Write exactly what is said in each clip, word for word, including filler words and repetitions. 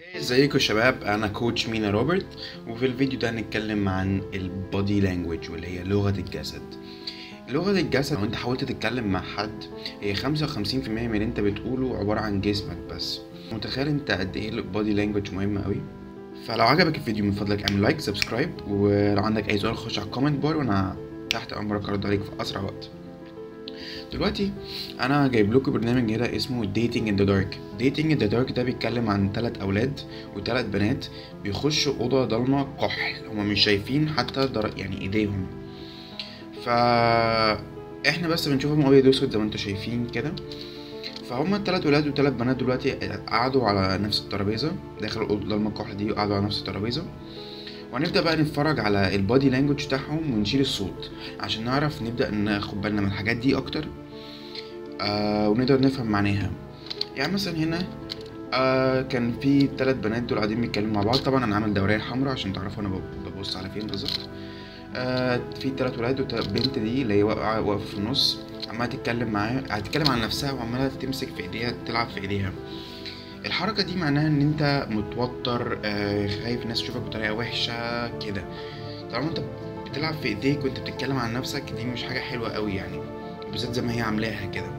ازيكم يا شباب، انا كوتش مينا روبرت. وفي الفيديو ده هنتكلم عن البودي لانجويج واللي هي لغة الجسد. لغة الجسد لو انت حاولت تتكلم مع حد هي خمسة وخمسين في المية من اللي انت بتقوله عبارة عن جسمك بس. متخيل انت قد ايه البودي لانجويج مهمة قوي؟ فلو عجبك الفيديو من فضلك اعمل لايك سبسكرايب، ولو عندك اي سؤال خش على الكومنت بار وانا تحت امرك ارد عليك في اسرع وقت. دلوقتي انا جايب لكم برنامج هنا اسمه ديتنج ان ذا دارك. ديتنج ان ذا دارك ده بيتكلم عن ثلاث اولاد وثلاث بنات بيخشوا اوضه ضلمه كحل، هما مش شايفين حتى در... يعني ايديهم. ف احنا بس بنشوفهم ابيض واسود زي ما انتم شايفين كده. فهما الثلاث ولاد وثلاث بنات دلوقتي قعدوا على نفس الترابيزه داخل الاوضه الضلمه الكحل دي، وقعدوا على نفس الترابيزه، وهنبدأ بقى نتفرج على البودي لانجوج بتاعهم ونشيل الصوت عشان نعرف نبدأ ناخد بالنا من الحاجات دي اكتر. آه ونقدر نفهم معناها. يعني مثلا هنا آه كان في ثلاث بنات دول قاعدين بيتكلموا مع بعض. طبعا انا عامل دورية حمراء عشان تعرفوا انا ببص على فين بالظبط. آه في ثلاث ولاد والبنت دي اللي هي واقعة واقفة في النص عمالة تتكلم معاه، هتتكلم عن نفسها وعمالة تمسك في ايديها تلعب في ايديها. الحركة دي معناها ان انت متوتر، آه خايف الناس تشوفك بطريقة وحشة كده. طالما انت بتلعب في ايديك وانت بتتكلم عن نفسك دي مش حاجة حلوة قوي يعني، بالذات زي ما هي عاملاها كده.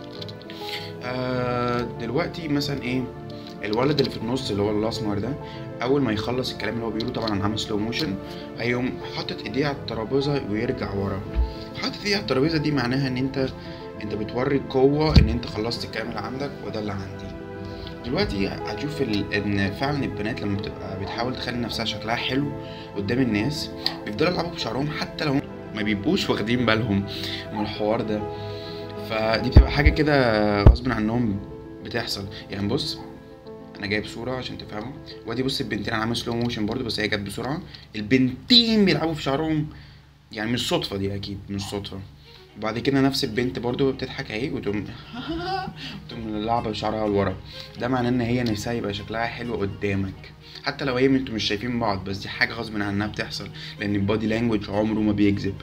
آه دلوقتي مثلا ايه، الولد اللي في النص اللي هو الاسمر ده اول ما يخلص الكلام اللي هو بيقوله، طبعا انا عامل سلو موشن، هيقوم حاطط ايديه على الترابيزه ويرجع ورا. حاطط ايديه على الترابيزه دي معناها ان انت انت بتوري قوه ان انت خلصت الكلام اللي عندك وده اللي عندي. دلوقتي هتشوف ال... ان فعلا البنات لما بتبقى بتحاول تخلي نفسها شكلها حلو قدام الناس بيفضلوا يلعبوا بشعرهم حتى لو ما بيبقوش واخدين بالهم من الحوار ده. فدي بتبقى حاجه كده غصب عنهم بتحصل. يعني بص انا جايب صوره عشان تفهموا، وادي بص البنتين انا عامل سلو موشن برضو بس هي جت بسرعه، البنتين بيلعبوا في شعرهم، يعني مش صدفه، دي اكيد مش صدفه. وبعد كده نفس البنت برضو بتضحك اهي وتقوم تقوم لعبه بشعرها لورا. ده معناه ان هي نفسها يبقى شكلها حلو قدامك حتى لو هي انتوا مش شايفين بعض، بس دي حاجه غصب عنها بتحصل لان البودي لانجوج عمره ما بيكذب.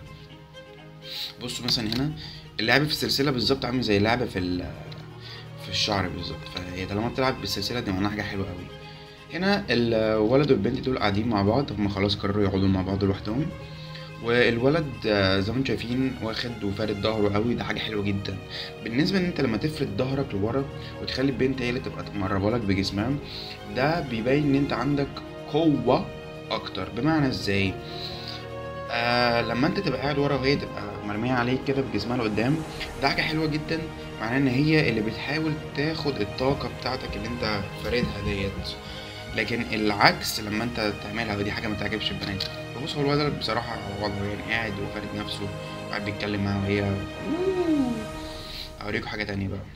بصوا مثلا هنا اللعب في السلسله بالظبط عامل زي اللعبه في في الشعر بالظبط، فهي طالما بتلعب بالسلسله دي معناها حاجه حلوه قوي. هنا الولد والبنت دول قاعدين مع بعض، هم خلاص قرروا يقعدوا مع بعض لوحدهم، والولد زي ما انتم شايفين واخد وفارد ظهره قوي، ده حاجه حلوه جدا. بالنسبه ان انت لما تفرد ظهرك لورا وتخلي البنت هي اللي تبقى تقربها لك بجسمها، ده بيبين ان انت عندك قوه اكتر. بمعنى ازاي؟ آه لما انت تبقى قاعد ورا وهي تبقى مرميه عليك كده بجسمها لقدام، ده حاجه حلوه جدا، معناه ان هي اللي بتحاول تاخد الطاقه بتاعتك اللي انت فاردها ديت. لكن العكس لما انت تعملها ودي حاجه ما تعجبش البنات. فبص هو الولد بصراحه على وضعه يعني قاعد وفارد نفسه وقاعد بيتكلم معاها وهي اوريكم حاجه تانية بقى.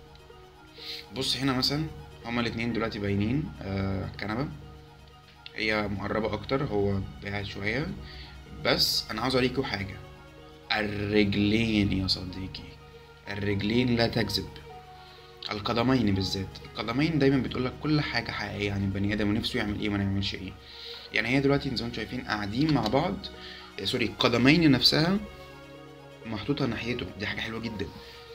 بص هنا مثلا هما الاتنين دلوقتي باينين آه كنبه، هي مقربه اكتر هو بعيد شويه، بس انا عاوز اوريكم حاجه. الرجلين يا صديقي، الرجلين لا تكذب. القدمين بالذات، القدمين دايما بتقولك كل حاجه حقيقيه عن البني ادم ونفسه يعمل ايه وما يعملش ايه. يعني هي دلوقتي زي ما انتم شايفين قاعدين مع بعض، سوري القدمين نفسها محطوطه ناحيته، دي حاجه حلوه جدا.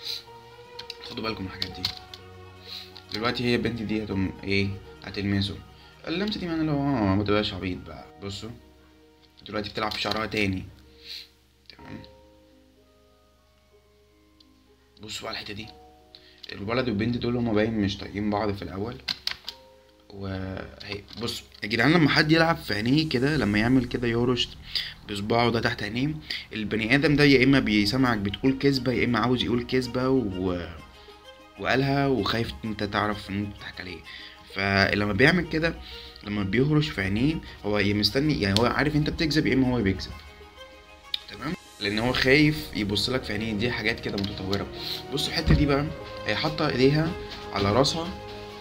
خدوا بالكم من الحاجات دي. دلوقتي هي البنت دي هتقوم ايه، هتلمسه. اللمسه دي معناها لو اه ما تبقاش عبيط بقى. بصوا دلوقتي بتلعب في شعرها تاني، تمام. بصوا بقى الحته دي، الولد والبنت دول هما باين مش طايقين بعض في الاول. وهي بص يا جدعان، لما حد يلعب في عينيه كده، لما يعمل كده يورش بصباعه ده تحت عينيه، البني ادم ده يا اما بيسمعك بتقول كذبه يا اما عاوز يقول كذبه و... وقالها وخايف انت تعرف ان انت بتضحك عليه. فلما بيعمل كده، لما بيهرش في عينيه هو مستني، يعني هو عارف انت بتكذب يا اما هو بيكذب، تمام، لان هو خايف يبص لك في عينيه. دي حاجات كده متطوره. بصوا الحته دي بقى، هي حاطه ايديها على راسها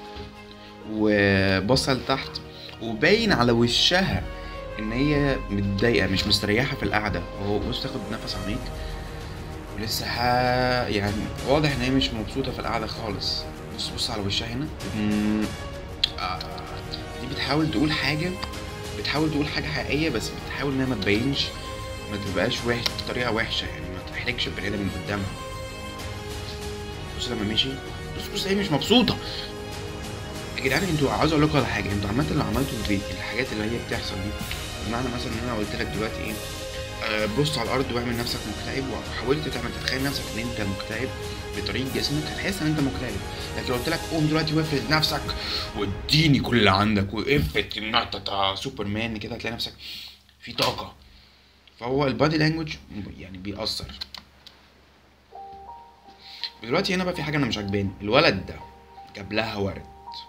وبصه لتحت، وباين على وشها ان هي متضايقه مش مستريحه في القعده، وهو بص تاخد نفس عميق ولسه ها، يعني واضح ان هي مش مبسوطه في القعده خالص. بص بص على وشها هنا، آه. دي بتحاول تقول حاجه، بتحاول تقول حاجه حقيقيه بس بتحاول انها ما تبينش، ما تبقاش وحش بطريقه وحشه، يعني ما تحرجش البني ادم من قدامها. بص لما مشي، بص بص هي مش مبسوطه. يا جدعان انتوا عاوز اقول لكم على حاجه، انتوا عامه لو عملتوا في الحاجات اللي هي بتحصل دي، بمعنى مثلا ان انا قلت لك دلوقتي ايه، آه بص على الارض واعمل نفسك مكتئب، وحاولت تعمل تتخيل نفسك ان انت مكتئب بطريقه جسمك، هتحس ان انت مكتئب. لكن لو قلت لك قوم دلوقتي وافرد نفسك واديني كل اللي عندك وافرد انت سوبرمان كده، هتلاقي نفسك في طاقه. فهو البادي لانجوج يعني بيأثر. دلوقتي هنا بقى في حاجه انا مش عاجباني، الولد ده جاب لها ورد.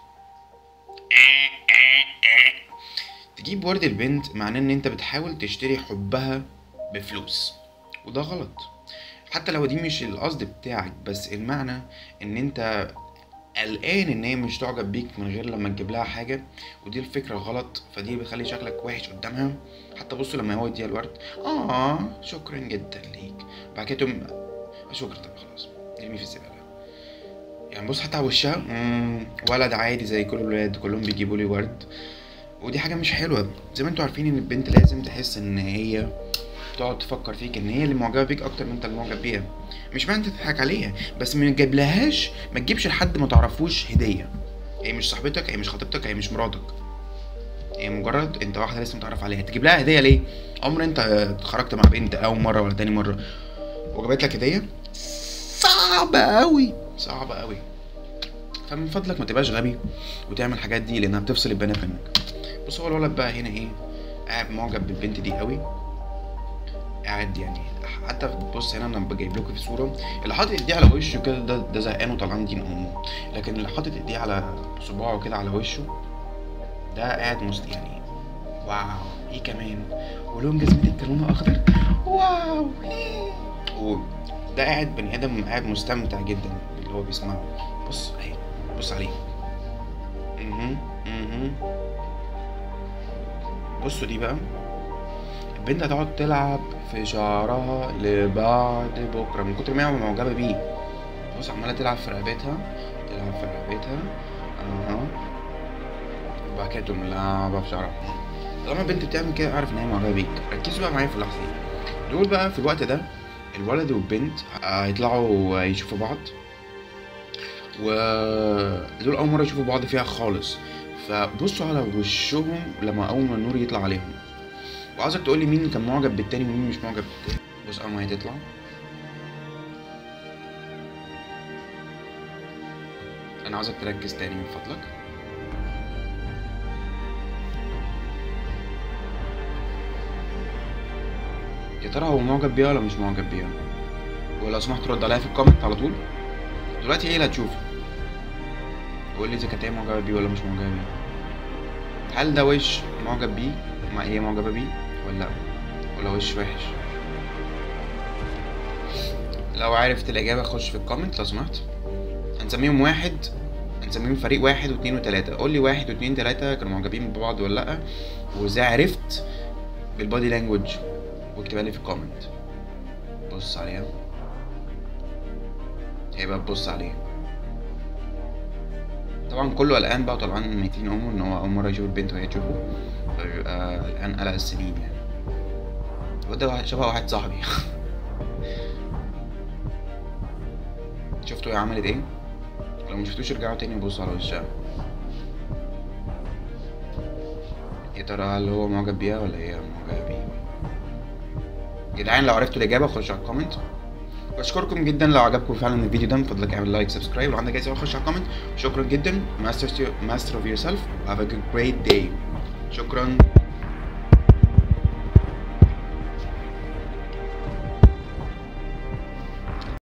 تجيب ورد البنت معناه ان انت بتحاول تشتري حبها بفلوس، وده غلط. حتى لو دي مش القصد بتاعك، بس المعنى ان انت قلقان ان هي مش تعجب بيك من غير لما تجيب لها حاجه، ودي الفكره غلط. فدي بتخلي شكلك وحش قدامها. حتى بصوا لما هو يديها الورد، اه شكرا جدا ليك، بعد كده تقوم شكرا، طب خلاص ارمي في الزباله. يعني بص حتى على وشها، مم، ولد عادي زي كل الولاد، كلهم بيجيبوا لي ورد. ودي حاجه مش حلوه. زي ما انتوا عارفين ان البنت لازم تحس ان هي تقعد تفكر فيك ان هي اللي معجبه بيك اكتر من انت اللي معجب بيها. مش معنى انت تضحك عليها، بس ما تجيبلهاش، ما تجيبش لحد ما تعرفوش هديه. هي مش صاحبتك، هي مش خطيبتك، هي مش مراتك، هي مجرد انت واحده لسه متعرف عليها. تجيب لها هديه ليه؟ عمر انت خرجت مع بنت اول مره ولا تاني مره وجابت لك هديه؟ صعبه قوي، صعبه قوي. فمن فضلك ما تبقاش غبي وتعمل الحاجات دي، لانها بتفصل البنات منك. بص هو الولد بقى هنا ايه، قاعد معجب بالبنت دي قوي، قاعد يعني. حتى بص هنا انا بجيب لكم في صوره، اللي حاطط ايديه على وشه كده ده ده زهقان وطلعان دين امه، لكن اللي حاطط ايديه على صباعه كده على وشه ده قاعد مست يعني واو. ايه كمان، ولون جزمتك كان لونها اخضر، واو. ده قاعد بني ادم قاعد مستمتع جدا باللي هو بيسمعه. بص اهي، بص عليه. اها اها بصوا دي بقى، البنت هتقعد تلعب في شعرها لبعد بكره من كتر ما هي معجبه بيه. بص عماله تلعب في رقبتها، تلعب في رقبتها، اها، وبعد كده تقوم لعبه في شعرها. طالما البنت بتعمل كده اعرف ان هي معجبه بيك. ركزوا بقى معايا في اللحظه دي. دول بقى في الوقت ده الولد والبنت هيطلعوا يشوفوا بعض، ودول اول مره يشوفوا بعض فيها خالص. فبصوا على وشهم لما اول ما النور يطلع عليهم، وعاوزك تقولي مين كان معجب بالتاني ومين مش معجب بالتاني. بص اول ما هي تطلع، انا عاوزك تركز تاني من فضلك. يا ترى هو معجب بيها ولا مش معجب بيها؟ ولو سمحت رد عليا في الكومنت على طول. دلوقتي ايه اللي هتشوفه؟ قول لي اذا كانت هي معجبه بيه ولا مش معجبه بيه. هل ده وش معجب بيه مع هي معجبه بيه ولا لا، ولا وش وحش؟ لو عرفت الاجابه خش في الكومنت لو سمحت. هنسميهم واحد، هنسميهم فريق واحد واثنين وتلاته. قول لي واحد واثنين تلاته كانوا معجبين ببعض ولا لا، وازاي عرفت بالبادي لانجوج، واكتبها لي في الكومنت. بص عليها، هي بقى تبص عليه. طبعا كله قلقان بقى وطلعان ميتين امه ان هو اول مره يشوف البنت وهي تشوفه، فبيبقى قلقان قلق السنين يعني. وده شبه واحد صاحبي. شفتوا هي عملت ايه؟ لو مشفتوش ارجعوا تاني وبصوا على وشها. يا ترى هل هو معجب بيها ولا هي معجبه بيه؟ جدعان لو عرفتوا الاجابه خشوا على الكومنت. بشكركم جدا. لو عجبكم فعلا الفيديو ده من فضلك اعمل لايك سبسكرايب، لو عندك اي سؤال خش على الكومنت. شكرا جدا. master master of yourself. have a great day. شكرا.